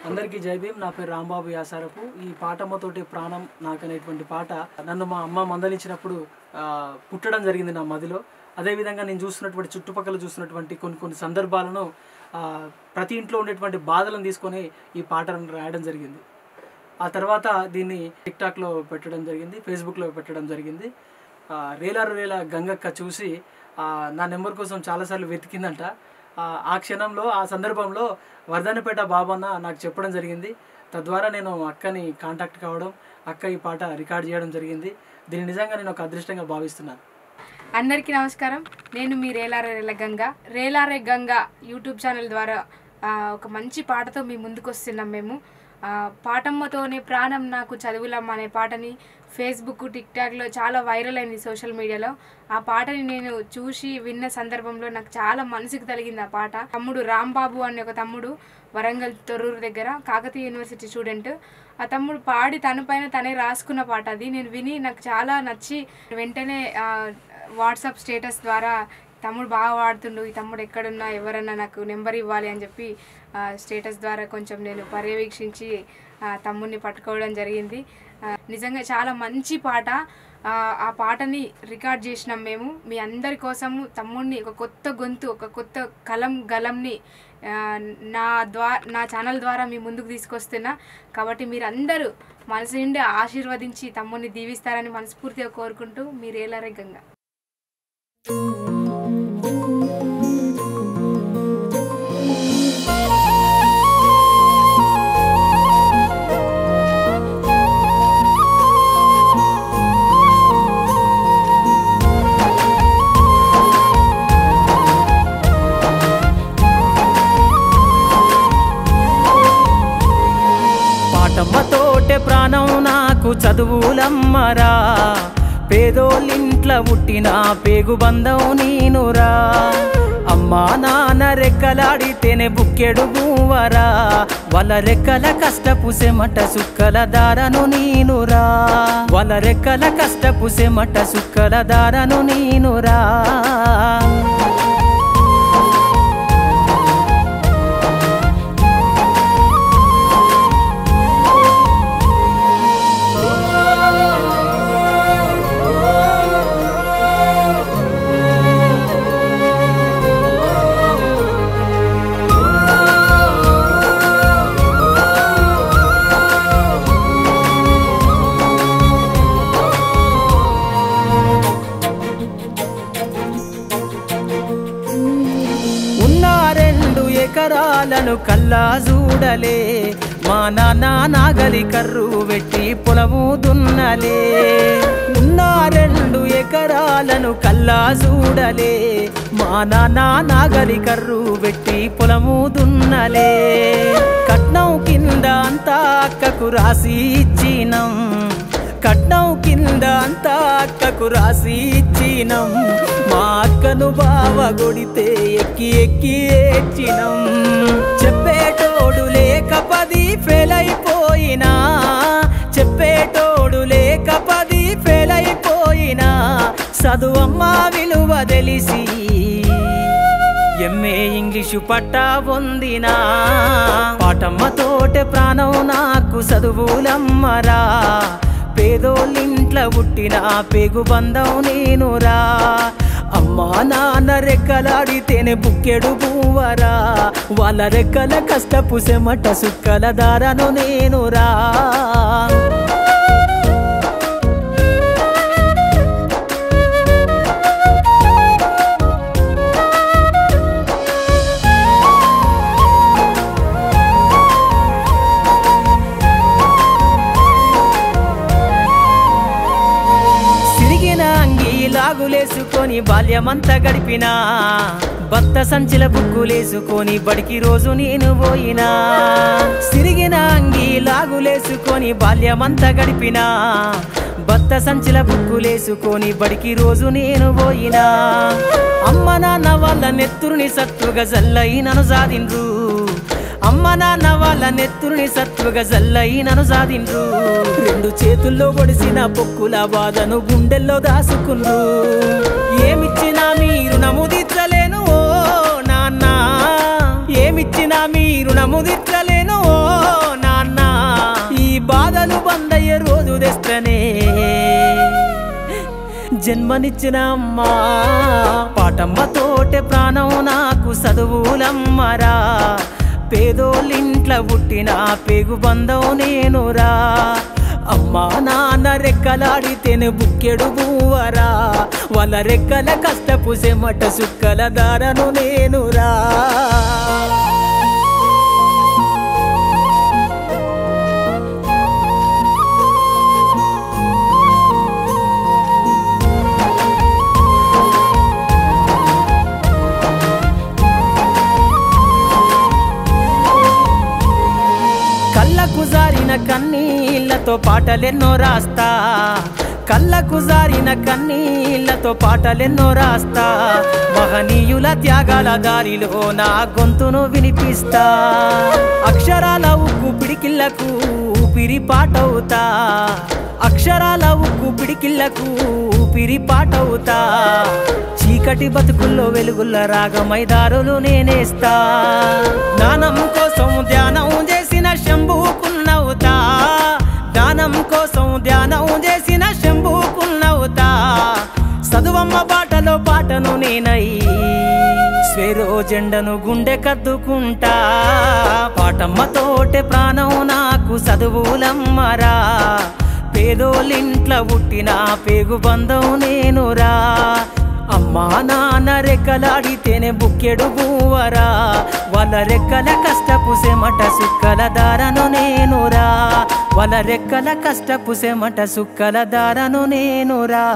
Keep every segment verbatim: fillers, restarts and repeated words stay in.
అందరికీ జై భీమ్. నా పేరు రాంబాబు యాసారపు. ఈ పాటమ్మతోటి ప్రాణం నాకనేటువంటి పాట నన్ను మా అమ్మ మందలించినప్పుడు పుట్టడం జరిగింది నా మదిలో. అదేవిధంగా నేను చూస్తున్నటువంటి చుట్టుపక్కల చూస్తున్నటువంటి కొన్ని కొన్ని సందర్భాలను ప్రతి ఇంట్లో ఉండేటువంటి బాధలను తీసుకొని ఈ పాటను రాయడం జరిగింది. ఆ తర్వాత దీన్ని టిక్టాక్లో పెట్టడం జరిగింది, ఫేస్బుక్లో పెట్టడం జరిగింది. రేలారు రేల గంగక్క చూసి నా నెంబర్ కోసం చాలాసార్లు వెతికిందంట. ఆ క్షణంలో ఆ సందర్భంలో వర్ధన్నపేట బాబన్న నాకు చెప్పడం జరిగింది. తద్వారా నేను అక్కని కాంటాక్ట్ కావడం, అక్క ఈ పాట రికార్డ్ చేయడం జరిగింది. దీన్ని నిజంగా నేను ఒక అదృష్టంగా భావిస్తున్నాను. అందరికీ నమస్కారం. నేను మీ రేలారే రేల గంగ రేలారే గంగ యూట్యూబ్ ఛానల్ ద్వారా ఒక మంచి పాటతో మీ ముందుకు వస్తున్నాం. మేము పాటమ్మతోనే ప్రాణం నాకు చదువులమ్మ అనే పాటని ఫేస్బుక్, టిక్టాక్లో చాలా వైరల్ అయింది సోషల్ మీడియాలో. ఆ పాటని నేను చూసి విన్న సందర్భంలో నాకు చాలా మనసుకు తగిలింది ఆ పాట. తమ్ముడు రాంబాబు అనే ఒక తమ్ముడు వరంగల్ తొర్రూరు దగ్గర కాకతీయ యూనివర్సిటీ స్టూడెంట్. ఆ తమ్ముడు పాడి తన పైన తనే రాసుకున్న పాట అది. నేను విని నాకు చాలా నచ్చి వెంటనే వాట్సాప్ స్టేటస్ ద్వారా తమ్ముడు బాగా వాడుతుండు, ఈ తమ్ముడు ఎక్కడున్నా ఎవరన్నా నాకు నెంబర్ ఇవ్వాలి అని చెప్పి స్టేటస్ ద్వారా కొంచెం నేను పర్యవేక్షించి తమ్ముడిని పట్టుకోవడం జరిగింది. నిజంగా చాలా మంచి పాట. ఆ పాటని రికార్డ్ చేసినాం మేము మీ అందరి కోసము. తమ్ముడిని ఒక కొత్త గొంతు, ఒక కొత్త కలం గలంని నా ద్వారా నా ఛానల్ ద్వారా మీ ముందుకు తీసుకొస్తున్నా. కాబట్టి మీరందరూ మనసు నుండి ఆశీర్వదించి తమ్ముడిని దీవిస్తారని మనస్ఫూర్తిగా కోరుకుంటూ మీ రేలారే గంగ. పాటమ్మతోటే ప్రాణం నాకు చదువులమ్మరా, పేదోళ్ళింట్ల పుట్టిన పేగు బంధం నీనురా. అమ్మా నాన్న రెక్కలాడితేనే బుక్కెడు మూవరా, వాళ్ళ రెక్కల కష్టపు సెమట సుక్కల దారను నీనురా. వాళ్ళ రెక్కల కష్టపు సెమట సుక్కల దారను నీనురా. ఎకరాలను కల్లా చూడలే, మా నాన్న నాగలి కర్రు పెట్టి పొలము దున్నలే. ఉన్న రెండు ఎకరాలను కల్లా చూడలే, మా నాన్న నాగలి కర్రు పెట్టి పొలము దున్నలే. కట్నం కింద అంతా అక్కకు రాసి ఇచ్చినం, కట్నం కింద అంతా అక్కకు రాసి ఇచ్చినం. మా అక్కను బావ కొడితే ఎక్కి ఎక్కి ఏడ్చినం. చెప్పేటోడు లేక పది ఫెయిల్ అయిపోయినా, చెప్పేటోడు లేక పది ఫెయిల్ అయిపోయినా, చదువమ్మ విలువ తెలిసి ఎంఏ ఇంగ్లీషు పట్టా పొందినా. పాటమ్మతోటే ప్రాణం నాకు చదువులమ్మరా, పేదోళ్ళింట్ల పుట్టిన పేగు బంధం నేనురా. అమ్మా నాన్న రెక్కలాడితేనే బుక్కెడు పూవరా, వాళ్ళ రెక్కల కష్టపు సెమట సుక్కల దారను నేనురా. లాగులేసుకొని బాల్యమంతా గడిపినా, భర్త సంచిల బుక్కులేసుకొని బడికి రోజు నేను పోయినా. సిరిగిన అంగి లాగులేసుకొని బాల్యమంతా గడిపినా, భర్త సంచిల బుక్కులేసుకొని బడికి రోజు నేను పోయినా. అమ్మ నాన్న వాళ్ళ నెత్తురుని సత్తుగా జల్లయి నన్ను సాధిండ్రు, అమ్మ నాన్న వాళ్ళ నెత్తురుని సత్తుగా జల్లయి నన్ను సాధిండ్రు. రెండు చేతుల్లో పొడిసిన పొక్కుల బాధను గుండెల్లో దాసుకుండ్రు. ఏమిచ్చినా మీరు నముదిచ్చలేను ఓ నాన్న, ఏమిచ్చినా మీరు నముదిచ్చలేను ఓ జన్మనిచ్చిన అమ్మా పాటమ్మతోటే ప్రాణం నాకు చదువులమ్మరా పేదోళ్ళింట్ల పుట్టిన పేగు బంధం నేనురా అమ్మా నాన్న రెక్కలాడితేనే బుక్కెడు బూవరా వాళ్ళ రెక్కల కష్టపు సెమట సుక్కల దారను నేనురా కళ్ళకు జారిన కన్నీళ్లతో పాటలెన్నో రాస్తా కళ్ళకు జారిన కన్నీళ్లతో పాటలెన్నో రాస్తా మహనీయుల త్యాగాల దారిలో నా గొంతును వినిపిస్తా అక్షరాల ఉక్కు పిడికిళ్లకు ఊపిరి పాటవుతా అక్షరాల ఉక్కు పిడికిళ్లకు ఊపిరి పాటవుతా చీకటి బతుకుల్లో వెలుగుల్ల రాగమైదారులు నేనేస్తా జ్ఞానం కోసం ధ్యానం చేసిన శంభుకున్నవుతా జ్ఞానం కోసం ధ్యానం చేసిన శంభుకున్నవుతా చదువమ్మ బాటలో పాటను నేనై స్వేరో జెండను గుండె కద్దుకుంటా పాటమ్మతోటే ప్రాణం నాకు చదువులమ్మరా పేదోళ్ళింట్ల పుట్టిన పేగు బంధం నేనురా అమ్మా నాన్న రెక్కలాడితేనే బుక్కెడు బూవరా వాళ్ళ రెక్కల కష్టపు సెమట సుక్కల దారను నేనురా వాళ్ళ రెక్కల కష్టపు సెమట సుక్కల దారను నేనురా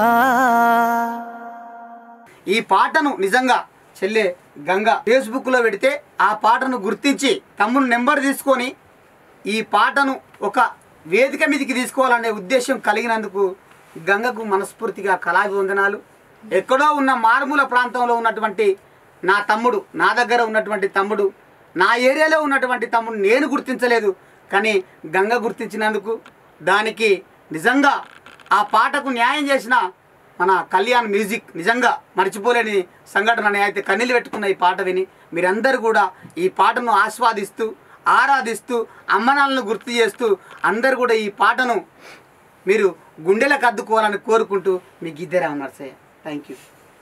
ఈ పాటను నిజంగా చెల్లె గంగ ఫేస్బుక్లో పెడితే ఆ పాటను గుర్తించి తమ్ముడు నెంబర్ తీసుకొని ఈ పాటను ఒక వేదిక మీదకి తీసుకోవాలనే ఉద్దేశం కలిగినందుకు గంగకు మనస్ఫూర్తిగా కళాభివందనాలు. ఎక్కడో ఉన్న మారుమూల ప్రాంతంలో ఉన్నటువంటి నా తమ్ముడు, నా దగ్గర ఉన్నటువంటి తమ్ముడు, నా ఏరియాలో ఉన్నటువంటి తమ్ముడు నేను గుర్తించలేదు, కానీ గంగ గుర్తించినందుకు దానికి నిజంగా ఆ పాటకు న్యాయం చేసిన మన కళ్యాణ్ మ్యూజిక్ నిజంగా మర్చిపోలేని సంఘటన. అయితే కన్నీళ్ళు పెట్టుకున్న ఈ పాట విని మీరందరూ కూడా ఈ పాటను ఆస్వాదిస్తూ ఆరాధిస్తూ అమ్మనాలను గుర్తు చేస్తూ అందరూ కూడా ఈ పాటను మీరు గుండెలకు అద్దుకోవాలని కోరుకుంటూ మీ గిద్దెరా నర్సయ్య. Thank you.